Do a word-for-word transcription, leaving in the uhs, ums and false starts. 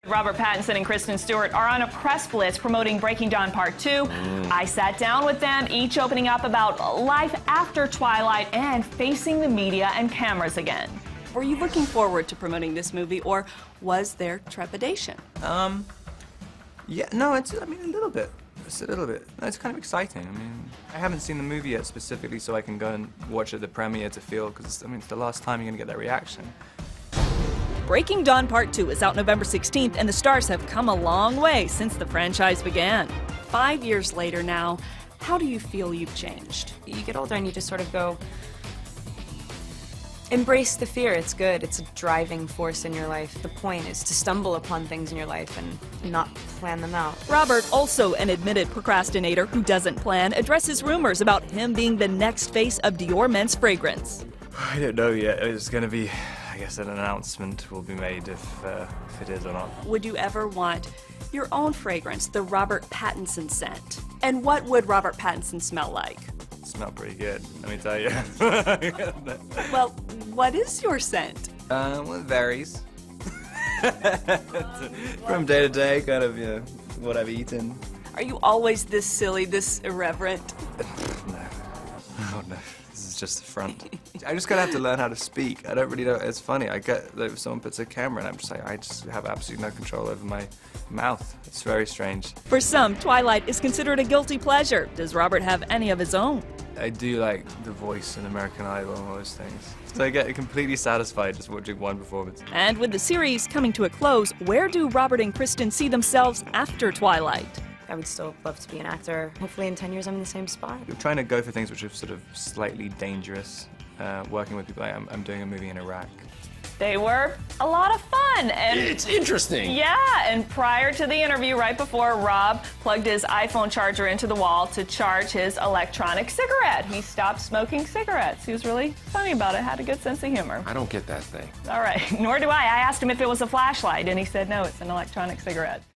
Robert Pattinson and Kristen Stewart are on a press blitz promoting Breaking Dawn Part two. Mm. I sat down with them, each opening up about life after Twilight and facing the media and cameras again. Were you looking forward to promoting this movie, or was there trepidation? Um, yeah, no, it's, I mean, a little bit. It's a little bit. No, it's kind of exciting. I mean, I haven't seen the movie yet specifically, so I can go and watch it at the premiere to feel, because, I mean, it's the last time you're going to get that reaction. Breaking Dawn Part two is out November sixteenth, and the stars have come a long way since the franchise began. Five years later now, how do you feel you've changed? You get older and you just sort of go, embrace the fear. It's good. It's a driving force in your life. The point is to stumble upon things in your life and not plan them out. Robert, also an admitted procrastinator who doesn't plan, addresses rumors about him being the next face of Dior men's fragrance. I don't know yet. It's going to be, I guess, an announcement will be made if, uh, if it is or not. Would you ever want your own fragrance, the Robert Pattinson scent? And what would Robert Pattinson smell like? Smell pretty good, let me tell you. Well, what is your scent? Uh, well, it varies. From day to day, kind of, you know, what I've eaten. Are you always this silly, this irreverent? No. Oh, no. This is just the front. I just gotta have to learn how to speak. I don't really know. It's funny. I get that if someone puts a camera and I'm just like, I just have absolutely no control over my mouth. It's very strange. For some, Twilight is considered a guilty pleasure. Does Robert have any of his own? I do like The Voice and American Idol and all those things. So I get completely satisfied just watching one performance. And with the series coming to a close, where do Robert and Kristen see themselves after Twilight? I would still love to be an actor. Hopefully in ten years I'm in the same spot. We're trying to go for things which are sort of slightly dangerous. Uh, working with people, like I'm, I'm doing a movie in Iraq. They were a lot of fun. And it's interesting. Yeah, and prior to the interview, right before, Rob plugged his iPhone charger into the wall to charge his electronic cigarette. He stopped smoking cigarettes. He was really funny about it, had a good sense of humor. I don't get that thing. All right, nor do I. I asked him if it was a flashlight, and he said, no, it's an electronic cigarette.